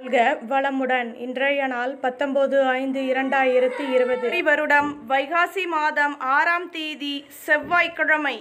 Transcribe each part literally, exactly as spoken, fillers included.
வளமுடன். இன்றைய நாள் பத்தொன்பது ஐந்து இரண்டாயிரத்தி இருபது வருடம் வைகாசி மாதம் ஆறாம் தேதி செவ்வாய்க்கிழமை.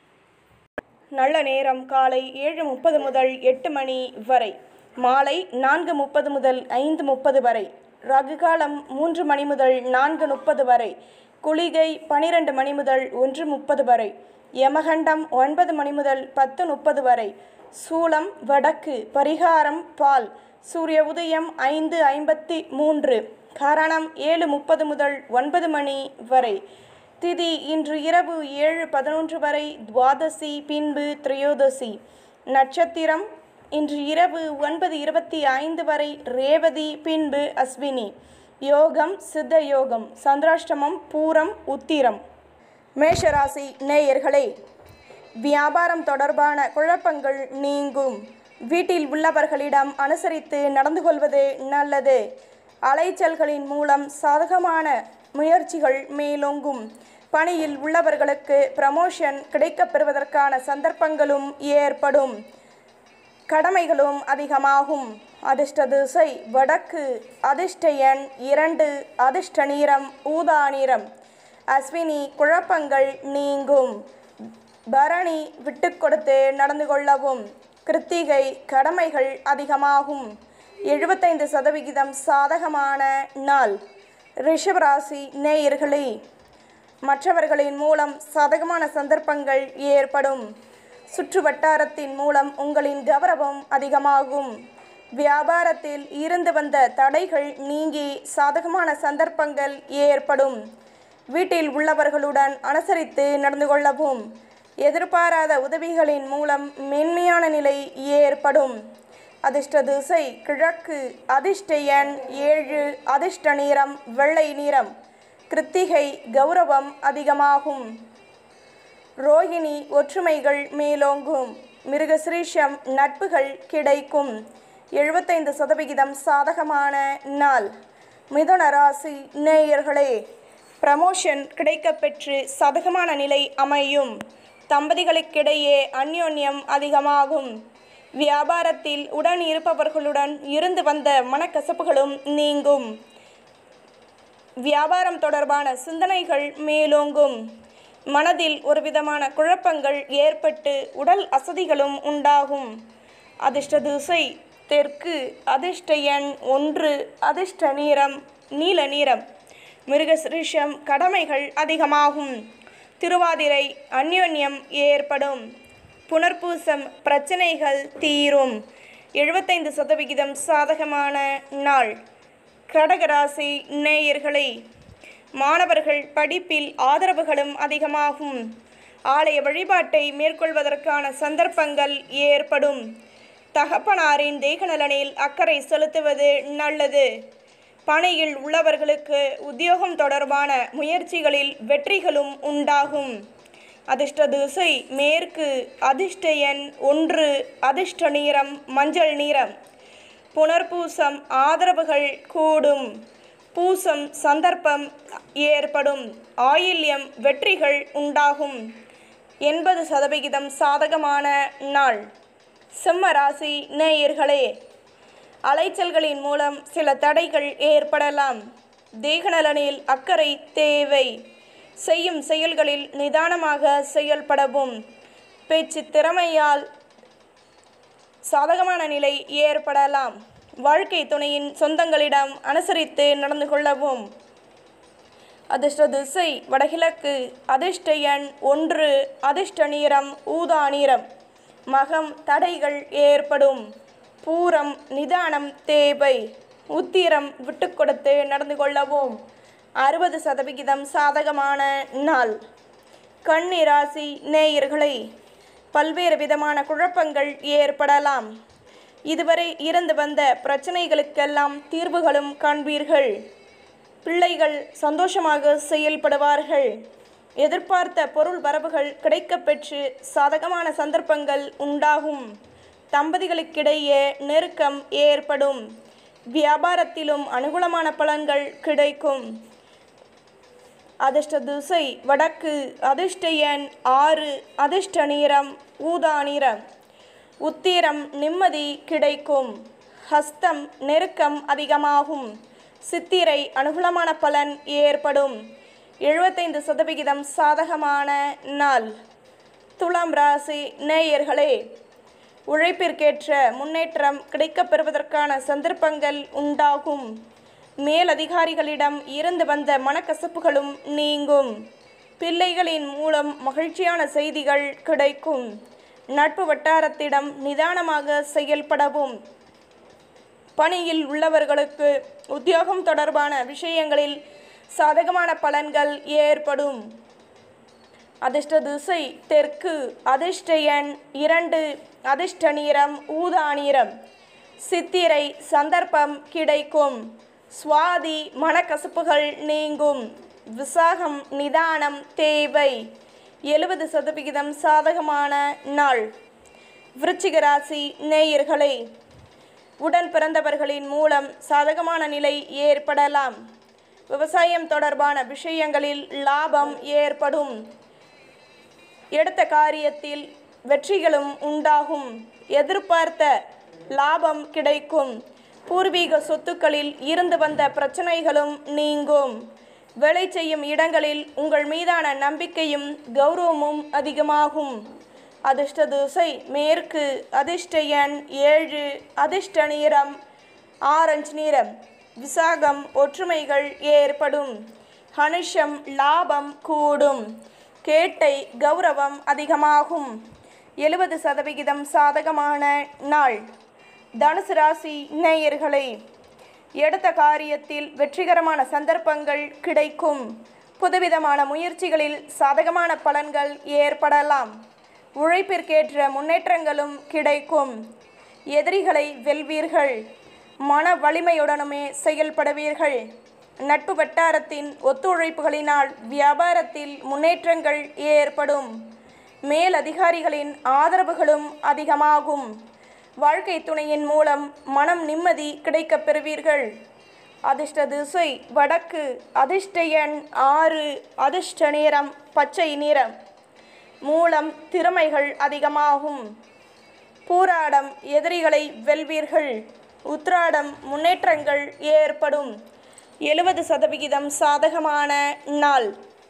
நல்ல நேரம் காலை ஏழு முப்பது முதல் எட்டு மணி வரை, மாலை நான்கு முப்பது முதல் ஐந்து முப்பது வரை, ரகுகாலம் மூன்று மணி முதல் நான்கு முப்பது வரை, குளிகை பனிரெண்டு மணி முதல் ஒன்று முப்பது வரை, யமகண்டம் ஒன்பது மணி முதல் பத்து முப்பது வரை, சூலம் வடக்கு, பரிகாரம் பால், சூரிய உதயம் ஐந்து ஐம்பத்தி மூன்று, கரணம் ஏழு முப்பது முதல் ஒன்பது மணி வரை, திதி இன்று இரவு ஏழு பதினொன்று வரை, துவாதசி பின்பு திரையோதசி, நட்சத்திரம் இன்று இரவு ஒன்பது இருபத்தி ஐந்து வரை, ரேவதி பின்பு அஸ்வினி, யோகம் சித்த யோகம், சந்திராஷ்டமம் பூரம் உத்திரம். மேஷராசி நேயர்களே, வியாபாரம் தொடர்பான குழப்பங்கள் நீங்கும். வீட்டில் உள்ளவர்களிடம் அனுசரித்து நடந்து கொள்வது நல்லது. அலைச்சல்களின் மூலம் சாதகமான முயற்சிகள் மேலோங்கும். பணியில் உள்ளவர்களுக்கு ப்ரமோஷன் கிடைக்கப்பெறுவதற்கான சந்தர்ப்பங்களும் ஏற்படும். கடமைகளும் அதிகமாகும். அதிர்ஷ்ட திசை வடக்கு, அதிர்ஷ்ட எண் இரண்டு, அதிர்ஷ்ட நிறம் ஊதா நிறம். அஸ்வினி குழப்பங்கள் நீங்கும். பரணி விட்டு கொடுத்து நடந்து கொள்ளவும். கிருத்திகை கடமைகள் அதிகமாகும். எழுபத்தைந்து சதவிகிதம் சாதகமான நாள். ரிஷபராசி நேயர்களே, மற்றவர்களின் மூலம் சாதகமான சந்தர்ப்பங்கள் ஏற்படும். சுற்று வட்டாரத்தின் மூலம் உங்களின் கௌரவம் அதிகமாகும். வியாபாரத்தில் இருந்து வந்த தடைகள் நீங்கி சாதகமான சந்தர்ப்பங்கள் ஏற்படும். வீட்டில் உள்ளவர்களுடன் அனுசரித்து நடந்து கொள்ளவும். எதிர்பாராத உதவிகளின் மூலம் மென்மையான நிலை ஏற்படும். அதிர்ஷ்ட திசை கிழக்கு, அதிர்ஷ்ட எண் ஏழு, அதிர்ஷ்ட நிறம் வெள்ளை நிறம். கிருத்திகை கௌரவம் அதிகமாகும். ரோகிணி ஒற்றுமைகள் மேலோங்கும். மிருகசிரீஷம் நட்புகள் கிடைக்கும். எழுபத்தைந்து சதவிகிதம் சாதகமான நாள். மிதுன ராசி நேயர்களே, ப்ரமோஷன் கிடைக்கப்பெற்று சாதகமான நிலை அமையும். தம்பதிகளுக்கிடையே அந்யோன்யம் அதிகமாகும். வியாபாரத்தில் உடன் இருப்பவர்களுடன் இருந்து வந்த மனக்கசப்புகளும் நீங்கும். வியாபாரம் தொடர்பான சிந்தனைகள் மேலோங்கும். மனதில் ஒரு விதமான குழப்பங்கள் ஏற்பட்டு உடல் அசதிகளும் உண்டாகும். அதிர்ஷ்ட திசை தெற்கு, அதிர்ஷ்ட எண் ஒன்று, அதிர்ஷ்ட நிறம் நீல நிறம். மிருகசிரீஷம் கடமைகள் அதிகமாகும். திருவாதிரை அந்யோன்யம் ஏற்படும். புனர்பூசம் பிரச்சனைகள் தீரும். எழுபத்தைந்து சதவிகிதம் சாதகமான நாள். கடகராசி நேயர்களே, மாணவர்கள் படிப்பில் ஆதரவுகளும் அதிகமாகும். ஆலய வழிபாட்டை மேற்கொள்வதற்கான சந்தர்ப்பங்கள் ஏற்படும். தகப்பனாரின் தேகநலனில் அக்கறை செலுத்துவது நல்லது. பணியில் உள்ளவர்களுக்கு உத்தியோகம் தொடர்பான முயற்சிகளில் வெற்றிகளும் உண்டாகும். அதிர்ஷ்ட திசை மேற்கு, அதிர்ஷ்ட எண் ஒன்று, அதிர்ஷ்ட நிறம் மஞ்சள் நிறம். புனர்பூசம் ஆதரவுகள் கூடும். பூசம் சந்தர்ப்பம் ஏற்படும். ஆயில்யம் வெற்றிகள் உண்டாகும். எண்பது சதவிகிதம் சாதகமான நாள். சிம்ம ராசி நேயர்களே, அலைச்சல்களின் மூலம் சில தடைகள் ஏற்படலாம். தேகநலனில் அக்கறை தேவை. செய்யும் செயல்களில் நிதானமாக செயல்படவும். பேச்சு திறமையால் சாதகமான நிலை ஏற்படலாம். வாழ்க்கை துணையின் சொந்தங்களிடம் அனுசரித்து நடந்து கொள்ளவும். அதிர்ஷ்ட திசை வடகிழக்கு, அதிர்ஷ்ட எண் ஒன்று, அதிர்ஷ்ட நிறம் ஊதா நிறம். மகம் தடைகள் ஏற்படும். பூரம் நிதானம் தேவை. உத்திரம் விட்டு கொடுத்து நடந்து கொள்ளவும். அறுபது சதவிகிதம் சாதகமான நாள். கன்னி ராசி நேயர்களே, பல்வேறு விதமான குழப்பங்கள் ஏற்படலாம். இதுவரை இருந்து வந்த பிரச்சனைகளுக்கெல்லாம் தீர்வுகளும் காண்பீர்கள். பிள்ளைகள் சந்தோஷமாக செயல்படுவார்கள். எதிர்பார்த்த பொருள் வரவுகள் கிடைக்கப்பெற்று சாதகமான சந்தர்ப்பங்கள் உண்டாகும். தம்பதிகளுக்கிடையே நெருக்கம் ஏற்படும். வியாபாரத்திலும் அனுகூலமான பலன்கள் கிடைக்கும். அதிர்ஷ்ட திசை வடக்கு, அதிர்ஷ்ட எண் ஆறு, அதிர்ஷ்ட நிறம் ஊதா நிறம். உத்திரம் நிம்மதி கிடைக்கும். ஹஸ்தம் நெருக்கம் அதிகமாகும். சித்திரை அனுகூலமான பலன் ஏற்படும். எழுபத்தைந்து சதவிகிதம் சாதகமான நாள். துலாம் ராசி நேயர்களே, உழைப்பிற்கேற்ற முன்னேற்றம் கிடைக்கப் பெறுவதற்கான சந்தர்ப்பங்கள் உண்டாகும். மேலதிகாரிகளிடம் இருந்து வந்த மனக்கசப்புகளும் நீங்கும். பிள்ளைகளின் மூலம் மகிழ்ச்சியான செய்திகள் கிடைக்கும். நட்பு வட்டாரத்திடம் நிதானமாக செயல்படவும். பணியில் உள்ளவர்களுக்கு உத்தியோகம் தொடர்பான விஷயங்களில் சாதகமான பலன்கள் ஏற்படும். அதிர்ஷ்ட திசை தெற்கு. அதிர்ஷ்ட எண் இரண்டு. அதிர்ஷ்ட நிறம் ஊதா நிறம். சித்திரை சந்தர்ப்பம் கிடைக்கும். சுவாதி மனக்கசப்புகள் நீங்கும். விசாகம் நிதானம் தேவை. எழுபது சதவிகிதம் சாதகமான நாள். விருச்சிக ராசி நேயர்களே, உடன் பிறந்தவர்களின் மூலம் சாதகமான நிலை ஏற்படலாம். விவசாயம் தொடர்பான விஷயங்களில் லாபம் ஏற்படும். எடுத்த காரியத்தில் வெற்றிகளும் உண்டாகும். எதிர்பார்த்த லாபம் கிடைக்கும். பூர்வீக சொத்துக்களில் இருந்து வந்த பிரச்சனைகளும் நீங்கும். வேலை செய்யும் இடங்களில் உங்கள் மீதான நம்பிக்கையும் கௌரவமும் அதிகமாகும். அதிர்ஷ்ட திசை மேற்கு. அதிர்ஷ்ட எண் ஏழு. அதிர்ஷ்ட நிறம் ஆரஞ்சு நிறம். விசாகம் ஒற்றுமைகள் ஏற்படும். அனுஷம் லாபம் கூடும். கேட்டை கௌரவம் அதிகமாகும். எழுபது சதவிகிதம் சாதகமான நாள். தனுசு ராசி நேயர்களே, எடுத்த காரியத்தில் வெற்றிகரமான சந்தர்ப்பங்கள் கிடைக்கும். புதுவிதமான முயற்சிகளில் சாதகமான பலன்கள் ஏற்படலாம். உழைப்பிற்கேற்ற முன்னேற்றங்களும் கிடைக்கும். எதிரிகளை வெல்வீர்கள். மன வலிமையுடனுமே செயல்படுவீர்கள். நட்பு வட்டாரத்தின் ஒத்துழைப்புகளினால் வியாபாரத்தில் முன்னேற்றங்கள் ஏற்படும். மேலதிகாரிகளின் ஆதரவுகளும் அதிகமாகும். வாழ்க்கை துணையின் மூலம் மனம் நிம்மதி கிடைக்கப் பெறுவீர்கள். அதிர்ஷ்ட திசை வடக்கு. அதிர்ஷ்ட எண் ஆறு. அதிர்ஷ்ட நிறம் பச்சை நிறம். மூலம் திறமைகள் அதிகமாகும். பூராடம் எதிரிகளை வெல்வீர்கள். உத்திராடம் முன்னேற்றங்கள் ஏற்படும். எழுபது சதவிகிதம் சாதகமான நாள்.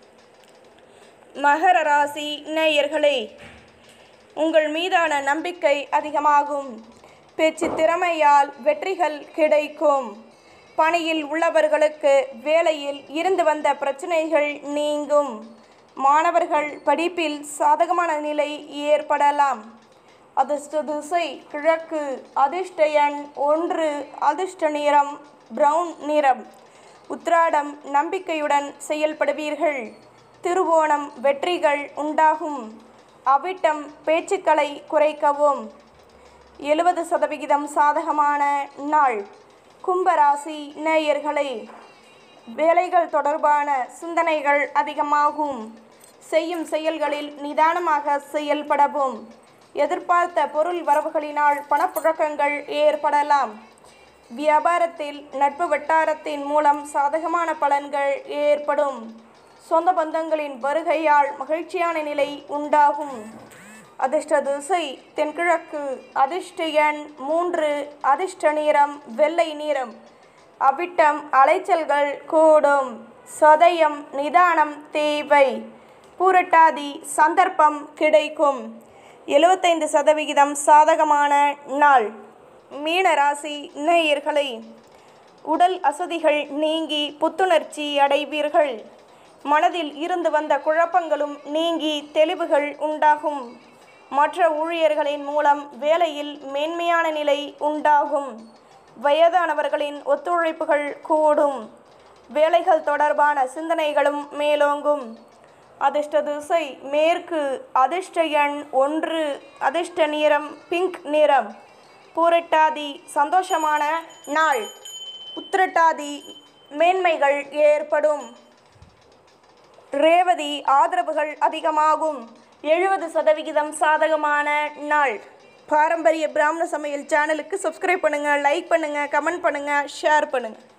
மகர ராசி நேயர்களே, உங்கள் மீதான நம்பிக்கை அதிகமாகும். பேச்சு திறமையால் வெற்றிகள் கிடைக்கும். பணியில் உள்ளவர்களுக்கு வேலையில் இருந்து வந்த பிரச்சனைகள் நீங்கும். மாணவர்கள் படிப்பில் சாதகமான நிலை ஏற்படலாம். அதிர்ஷ்ட திசை கிழக்கு. அதிர்ஷ்ட எண் ஒன்று. அதிர்ஷ்ட நிறம் பிரவுன் நிறம். உத்திராடம் நம்பிக்கையுடன் செயல்படுவீர்கள். திருவோணம் வெற்றிகள் உண்டாகும். அவிட்டம் பேச்சுக்களை குறைக்கவும். எழுபது சதவிகிதம் சாதகமான நாள். கும்பராசி நேயர்களே, வேலைகள் தொடர்பான சிந்தனைகள் அதிகமாகும். செய்யும் செயல்களில் நிதானமாக செயல்படவும். எதிர்பார்த்த பொருள் வரவுகளினால் பணப்புழக்கங்கள் ஏற்படலாம். வியாபாரத்தில் நட்பு வட்டாரத்தின் மூலம் சாதகமான பலன்கள் ஏற்படும். சொந்த பந்தங்களின் வருகையால் மகிழ்ச்சியான நிலை உண்டாகும். அதிர்ஷ்ட திசை தென்கிழக்கு. அதிர்ஷ்ட எண் மூன்று. அதிர்ஷ்ட நிறம் வெள்ளை நிறம். அவிட்டம் அலைச்சல்கள் கூடும். சதயம் நிதானம் தேவை. பூரட்டாதி சந்தர்ப்பம் கிடைக்கும். எழுபத்தைந்து சதவிகிதம் சாதகமான நாள். மீன ராசி நேயர்களே, உடல் அசதிகள் நீங்கி புத்துணர்ச்சி அடைவீர்கள். மனதில் இருந்து வந்த குழப்பங்களும் நீங்கி தெளிவுகள் உண்டாகும். மற்ற ஊழியர்களின் மூலம் வேலையில் மேன்மையான நிலை உண்டாகும். வயதானவர்களின் ஒத்துழைப்புகள் கூடும். வேலைகள் தொடர்பான சிந்தனைகளும் மேலோங்கும். அதிர்ஷ்ட திசை மேற்கு. அதிர்ஷ்ட எண் ஒன்று. அதிர்ஷ்ட நிறம் பிங்க் நிறம். பூரட்டாதி சந்தோஷமான நாள். உத்திரட்டாதி மேன்மைகள் ஏற்படும். ரேவதி ஆதரவுகள் அதிகமாகும். எழுபது சதவிகிதம் சாதகமான நாள். பாரம்பரிய பிராமண சமையல் சேனலுக்கு சப்ஸ்கிரைப் பண்ணுங்கள், லைக் பண்ணுங்கள், கமெண்ட் பண்ணுங்கள், ஷேர் பண்ணுங்கள்.